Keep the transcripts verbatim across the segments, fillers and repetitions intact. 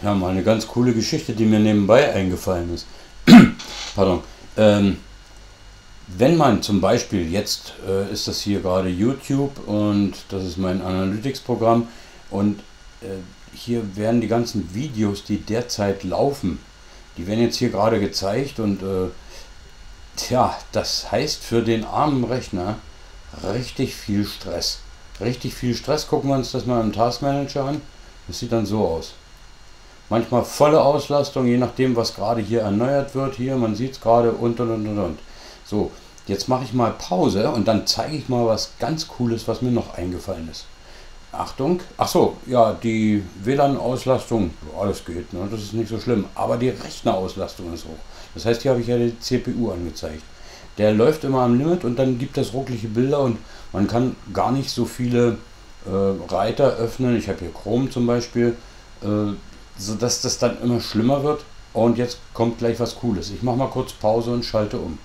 Ja, mal eine ganz coole Geschichte, die mir nebenbei eingefallen ist. Pardon. Ähm, wenn man zum Beispiel, jetzt äh, ist das hier gerade YouTube und das ist mein Analytics-Programm und äh, hier werden die ganzen Videos, die derzeit laufen, die werden jetzt hier gerade gezeigt und äh, tja, das heißt für den armen Rechner richtig viel Stress. Richtig viel Stress. Gucken wir uns das mal im Task Manager an. Das sieht dann so aus. Manchmal volle Auslastung, je nachdem, was gerade hier erneuert wird. Hier, man sieht es gerade und und und und und. So, jetzt mache ich mal Pause und dann zeige ich mal was ganz Cooles, was mir noch eingefallen ist. Achtung, ach so, ja, die W L A N-Auslastung, alles geht, ne, das ist nicht so schlimm, aber die Rechnerauslastung ist hoch. Das heißt, hier habe ich ja die C P U angezeigt. Der läuft immer am Limit und dann gibt es rucklige Bilder und man kann gar nicht so viele äh, Reiter öffnen. Ich habe hier Chrome zum Beispiel, äh, sodass das dann immer schlimmer wird. Und jetzt kommt gleich was Cooles. Ich mache mal kurz Pause und schalte um.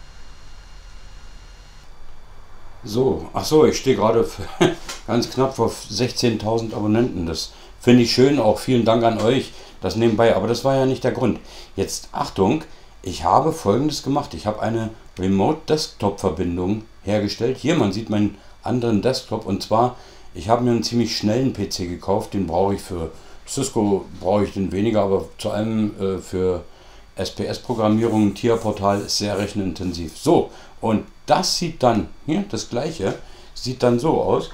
So, ach so, ich stehe gerade ganz knapp vor sechzehntausend Abonnenten. Das finde ich schön, auch vielen Dank an euch, das nebenbei. Aber das war ja nicht der Grund. Jetzt Achtung, ich habe Folgendes gemacht. Ich habe eine Remote Desktop Verbindung hergestellt. Hier, man sieht meinen anderen Desktop und zwar, ich habe mir einen ziemlich schnellen P C gekauft. Den brauche ich für Cisco, brauche ich den weniger, aber vor allem äh, für S P S-Programmierung, T I A-Portal ist sehr rechenintensiv. So, und das sieht dann, hier, das gleiche, sieht dann so aus.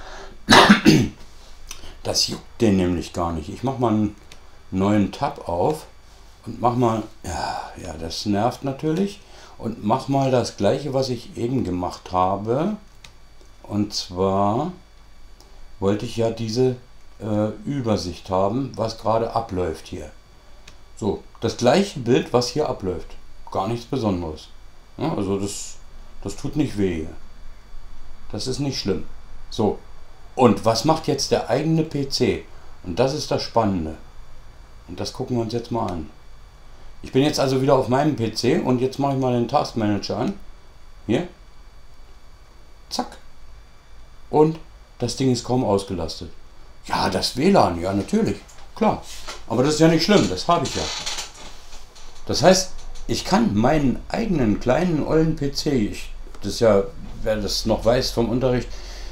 Das juckt den nämlich gar nicht. Ich mache mal einen neuen Tab auf und mach mal, ja, ja, das nervt natürlich. Und mach mal das gleiche, was ich eben gemacht habe. Und zwar wollte ich ja diese äh, Übersicht haben, was gerade abläuft hier. So, das gleiche Bild, was hier abläuft. Gar nichts Besonderes. Ja, also das, das tut nicht weh. Das ist nicht schlimm. So, und was macht jetzt der eigene P C? Und das ist das Spannende. Und das gucken wir uns jetzt mal an. Ich bin jetzt also wieder auf meinem P C und jetzt mache ich mal den Task Manager an. Hier. Zack. Und das Ding ist kaum ausgelastet. Ja, das W L A N, ja natürlich. Klar. Aber das ist ja nicht schlimm, das habe ich ja. Das heißt, ich kann meinen eigenen kleinen ollen P C, ich, das ist ja, wer das noch weiß vom Unterricht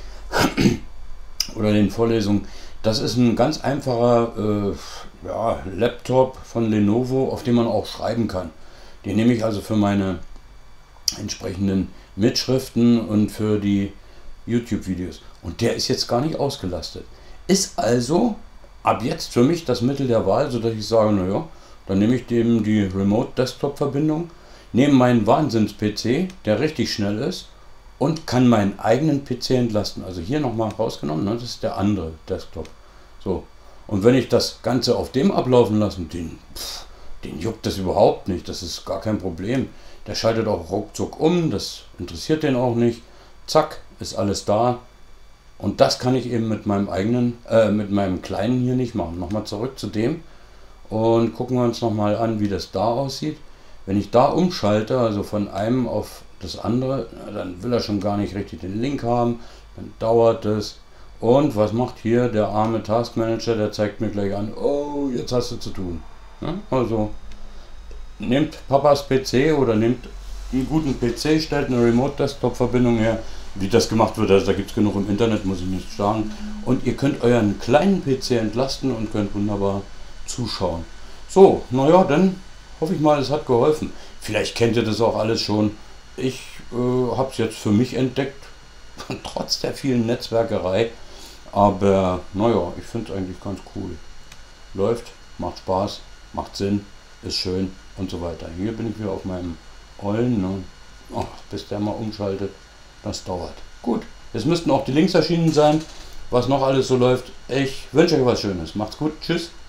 oder den Vorlesungen, das ist ein ganz einfacher äh, ja, Laptop von Lenovo, auf dem man auch schreiben kann. Den nehme ich also für meine entsprechenden Mitschriften und für die YouTube-Videos. Und der ist jetzt gar nicht ausgelastet. Ist also ab jetzt für mich das Mittel der Wahl, sodass ich sage, naja, dann nehme ich dem die Remote Desktop Verbindung, nehme meinen Wahnsinns-P C, der richtig schnell ist, und kann meinen eigenen P C entlasten. Also hier nochmal rausgenommen, ne, das ist der andere Desktop. So. Und wenn ich das Ganze auf dem ablaufen lasse, den, pff, den juckt das überhaupt nicht, das ist gar kein Problem. Der schaltet auch ruckzuck um, das interessiert den auch nicht. Zack, ist alles da. Und das kann ich eben mit meinem eigenen, äh, mit meinem kleinen hier nicht machen. Nochmal zurück zu dem und gucken wir uns nochmal an, wie das da aussieht. Wenn ich da umschalte, also von einem auf das andere, dann will er schon gar nicht richtig den Link haben, dann dauert es. Und was macht hier der arme Task Manager? Der zeigt mir gleich an, oh, jetzt hast du zu tun. Ja, also nehmt Papas P C oder nehmt einen guten P C, stellt eine Remote Desktop Verbindung her. Wie das gemacht wird, also da gibt es genug im Internet, muss ich nicht sagen. Und ihr könnt euren kleinen P C entlasten und könnt wunderbar zuschauen. So, naja, dann hoffe ich mal, es hat geholfen. Vielleicht kennt ihr das auch alles schon. Ich äh, habe es jetzt für mich entdeckt, trotz der vielen Netzwerkerei. Aber naja, ich finde es eigentlich ganz cool. Läuft, macht Spaß, macht Sinn, ist schön und so weiter. Hier bin ich wieder auf meinem Ollen, ne? Oh, bis der mal umschaltet. Das dauert. Gut, jetzt müssten auch die Links erschienen sein, was noch alles so läuft. Ich wünsche euch was Schönes. Macht's gut. Tschüss.